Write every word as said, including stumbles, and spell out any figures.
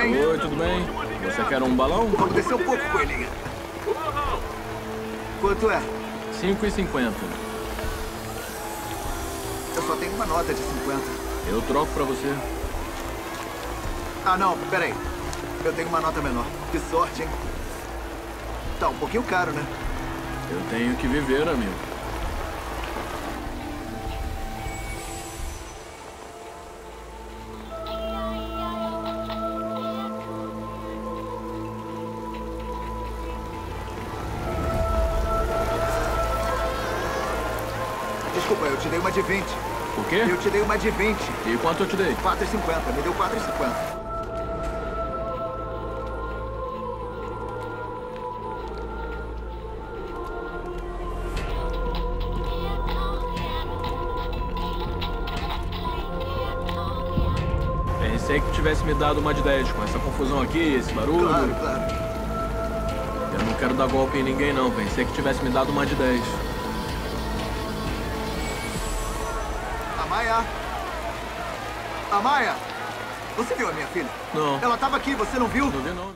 bem? Oi, tudo bem? Você quer um balão? Vamos descer um pouco, coelhinha. Quanto é? cinco e cinquenta. Eu só tenho uma nota de cinquenta. Eu troco pra você. Ah, não, peraí. Eu tenho uma nota menor. Que sorte, hein? Tá um pouquinho caro, né? Eu tenho que viver, amigo. Desculpa, eu te dei uma de vinte. O quê? Eu te dei uma de vinte. E quanto eu te dei? quatro e cinquenta. Me deu quatro e cinquenta. Pensei que tivesse me dado uma de dez com essa confusão aqui, esse barulho. Claro, claro. Eu não quero dar golpe em ninguém, não. Pensei que tivesse me dado uma de dez. Amaya! Amaya! Você viu a minha filha? Não. Ela tava aqui, você não viu? Não vi, não.